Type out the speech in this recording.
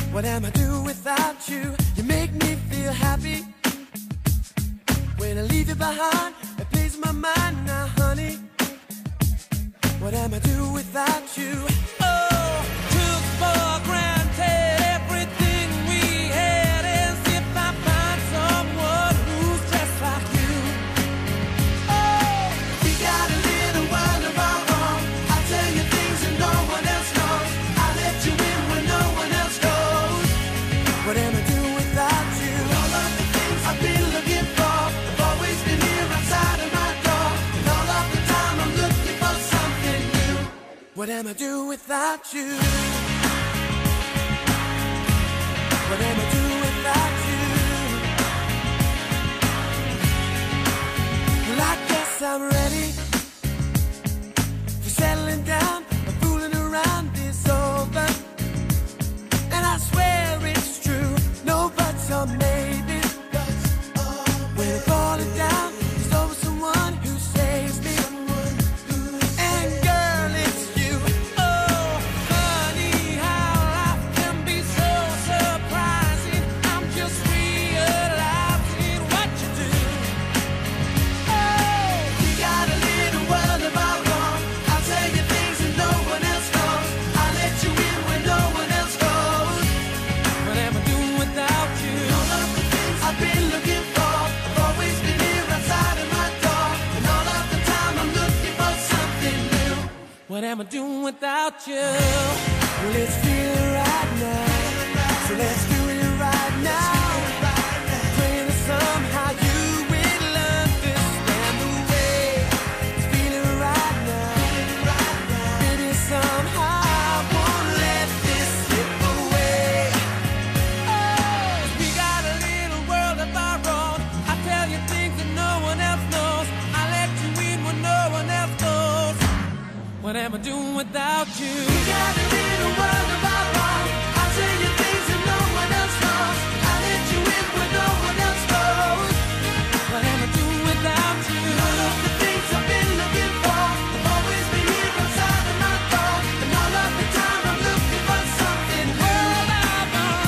What am I doing without you? You make me feel happy. When I leave you behind, it plays my mind now, honey. What am I doing without you? Oh, took for granted everything we had, as if I find someone who's just like you. Oh, we got a little world of our own. I'll tell you things that no one else knows. I'll let you in when no one else goes. What am I doing without you? All of the things I've been looking for have always been here outside of my door. And all of the time I'm looking for something new. What am I doing without you? What am I doing without you? Well, I guess I'm ready for settling down. I'm fooling around is over. And I swear it's true. No buts or maybe. When I'm falling down, there's always someone who saves me. And girl, it's you. Oh, funny how life can be so surprising. I'm just realizing what you do. Oh, we got a little world of our own. I'll tell you things that no one else knows. I'll let you in when no one else goes. What am I doing without you? All of the things I've been looking for have always been here outside of my door. And all of the time I'm looking for something new. What am I doing without you? Well, it's feeling right now. So let's do it right now. Praying that somehow you will understand the way it's feeling right now. Maybe somehow I won't let this slip away. Oh, we got a little world of our own. I tell you things that no one else knows. I let you in when no one else knows. What am I doing without you? We got a little